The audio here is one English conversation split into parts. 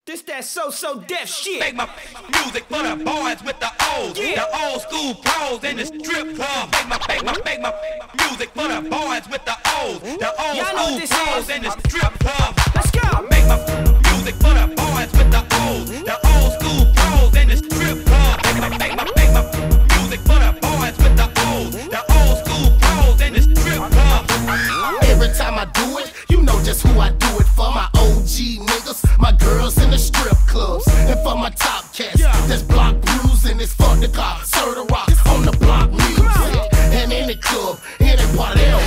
This that so deaf shit. Make my music for the boys with the O's, the old school pros in the strip club. Make my music for the boys with the O's, the old school pros in the strip club. Let's go. Make my music for the boys with the O's, the old school pros in the strip club. Make my music for the boys with the O's, the old school pros in the strip club. Every time I do it, you know just who I do it for. My OG niggas, my girls in the strip clubs, and for my top cats, that's block bruising. It's for the car, serve the rock on the block music, and in the club, in the party, they'll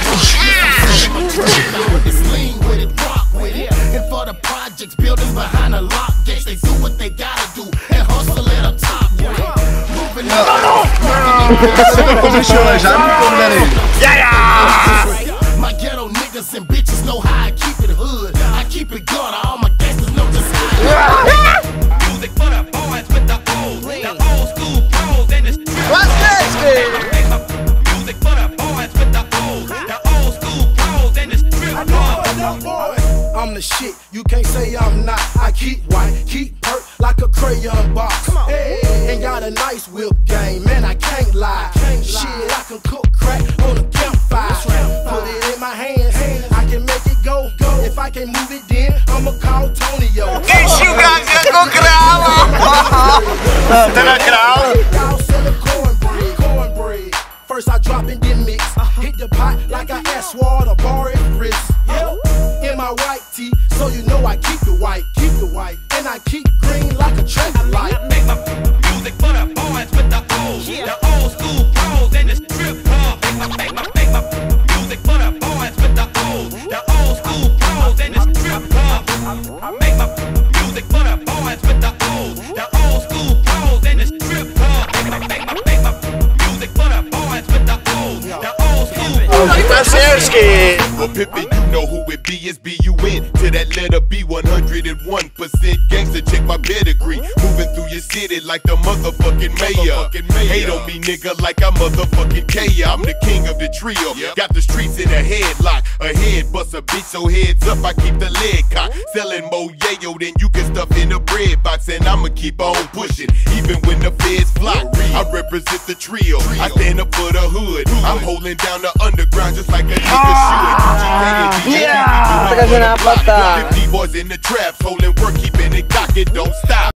rock. It's lean with it, rock with it, and for the projects, buildings behind the lock gates, they do what they gotta do and hustle at a top with it. Moving my ghetto niggas and bitches know how I keep it hood. I keep it guard, all my gangsters know just how. Music for the boys with the O's, the old school pros in the strip. What's this, kid? Make my music for the boys with the O's, the old school pros in the strip club. I'm the shit, you can't say I'm not. I keep white, keep perk like a crayon box. Hey, and got a nice whip game, man, I can't lie. Shit, I can cook crack on a campfire. Put it in my hands, I can make it go. If I can move it, then I'ma call Tonyo. Y'all selling cornbread. First I drop and then mix. Hit the pot like I asked water, bar and wrist. In my white tee, so you know I keep the white, and I keep green like a traffic light. Make my music for the boys with the O's, the old school pros in the strip club. Make my music for the boys with the O's, the old school pros in the strip club. Make my music for the boys with the O's, the old school pros in the strip club. Make my music for the boys with the O's, the old school pros. Well, Pippin, you know who it be, it's B-U-N to that letter B, 101% gangster, check my pedigree. Moving through your city like the motherfucking mayor. Hate on me, nigga, like I'm motherfucking K-ya. I'm the king of the trio. Got the streets in a headlock. A head bust a bitch, so heads up, I keep the leg cocked. Selling more yayo than you can stuff in a bread box, and I'ma keep on pushing, even when the feds flock. I represent the trio. I stand up for the hood. I'm holding down the underground just like a nigga should. 50 boys in the traps, holding work, keeping it cocked, don't stop.